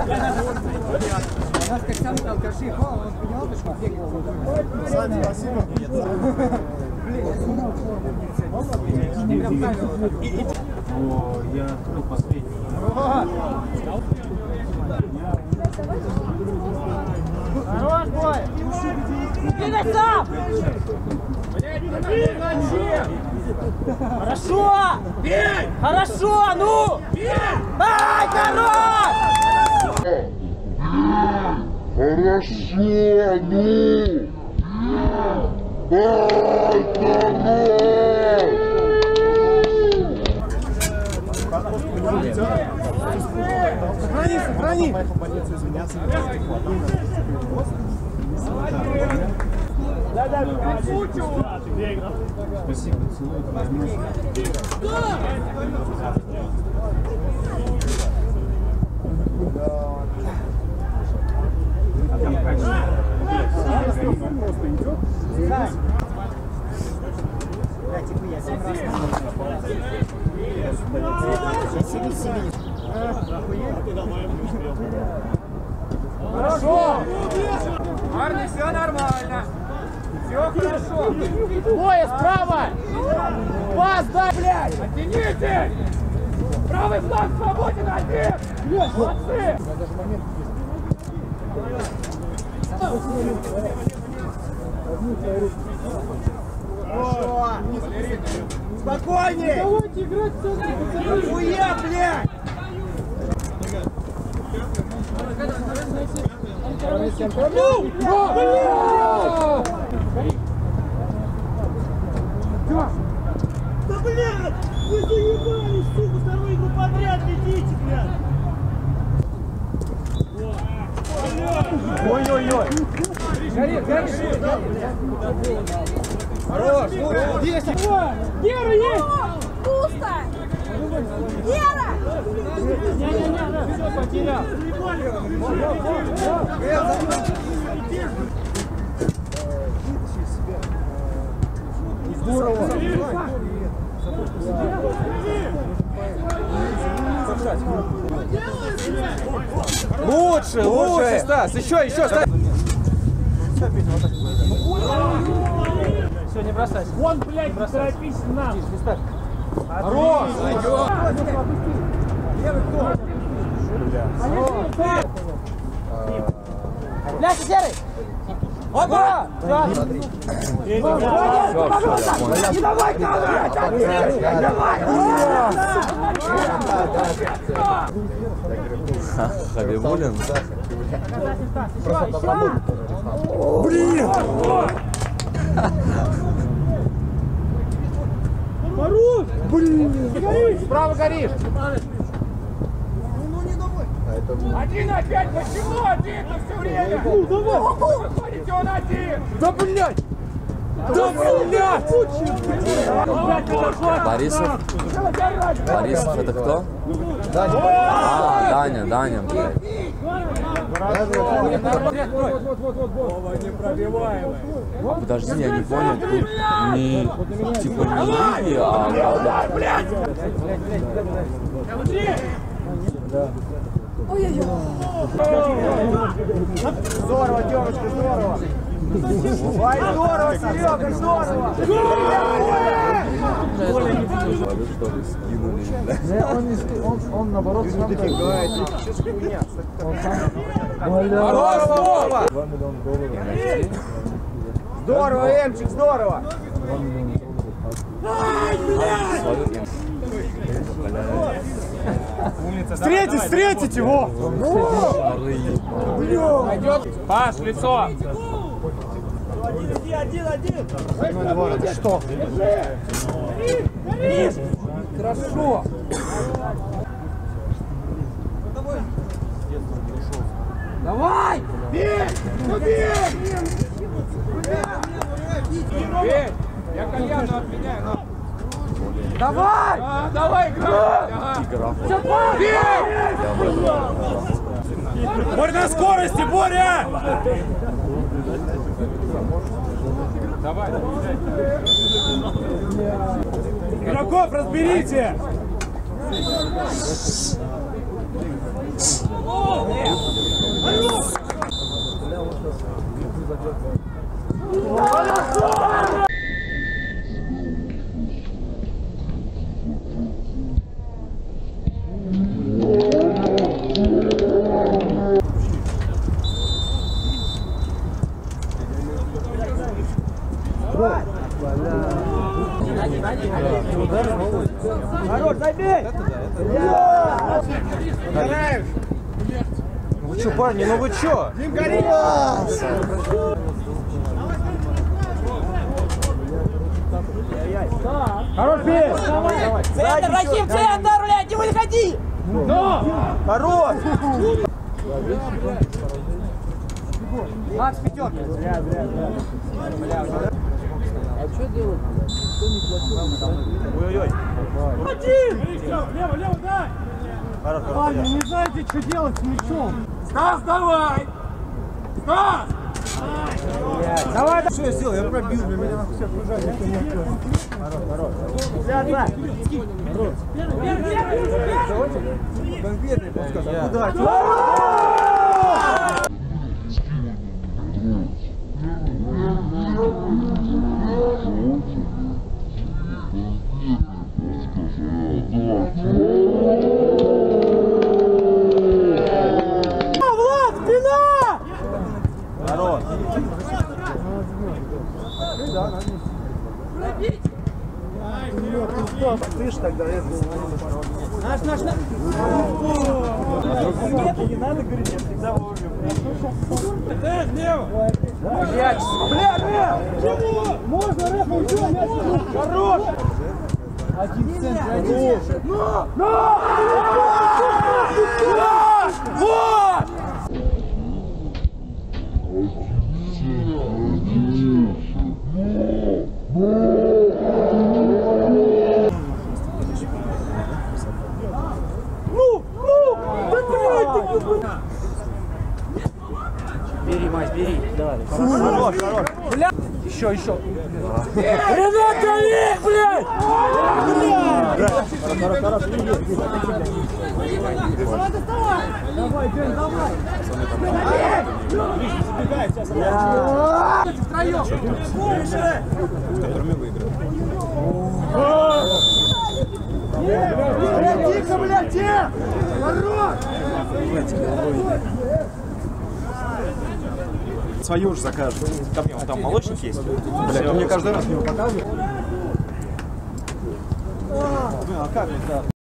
У нас как сам алкаши, он понял, что бегал. Саня, спасибо. О, я открыл последний. Хорош, бой! Двигай сам! Хорошо! Бей! Хорошо, ну! Бей! Ай, хорош! Хорошо, ну! Сохрани, сохрани! Извиняться. Спасибо, целую. Хорошо! Парни, все нормально! Все хорошо! Двое справа! Пас, дай, блядь! Оттяните! Правый фланг свободен, один! Молодцы! Хорошо! Спокойнее! Давайте играть в центре, пацаны! Хуя, блядь! Да блядь! Вы заебались, сука, вторую игру подряд летите, блядь! Ой-ой-ой! Гори, гори! Хорош! Есть! Гера есть! Пусто! Гера! Не-не-не, все потерял! Здорово! Лучше, лучше, Стас! Еще, Стас! Все, не бросайся. Вон, блядь, не торопись нам! Хорош! Левый кто? Ляся, серый! Опа! Не давай, Хабибулин. Блин! Марусь! Блин! Справа горишь! Один опять, почему один-то все время? Ну, давай! Выходите, он один! Да блядь! Да блядь! Борисов? Борисов это кто? А, Даня, блядь. Подожди, я не понял, тут не типа не Лиги, а Ой-ой-ой! Здорово, девочка, здорово! Ой, здорово, Серега, здорово! что ли, скинули, Он наоборот сам Дофига, это сейчас хуйня. Здорово! Здорово! 2 миллиона долларов. Здорово, Эмчик, здорово! 2 миллиона долларов. Встретить его! Паш, лицо! Это что? Хорошо! Давай! Бей! Ну бей! Бей! Я кальяну отменяю, но... Давай! Давай, играй! Бей! Борь на скорости, Боря! Давай. Игроков разберите! Ну вы чё, парни, ну вы чё? Хорош, бей! Центр, Рахим, центр, блядь, не выходи! Хорош! Макс, пятерка. Ой-ой-ой. Лево, лево, дай! Хорош, Парни, не знаете, что делать с мячом. Стас, давай! Стас! Давай, Что я сделал? Я пробил, для меня нахуй все окружали. Никто не открыл. Конкретный подсказ. А куда? Влад, спина! Народ. Ты ж тогда это... Наш. Не надо говорить, я всегда вовремя. Бля! Чего? Можно, рэп, уйдем! Хорош! Один центр, один. Вот! Бери, Мась, бери. Давай. Хорош. Еще. Ренат, гони, блядь! Давай, Дэн, давай. Тихо, блядь, тихо! Хорош! Свою уже закажут. Там молочник есть. Бля, ты мне каждый раз его показываешь. А как это?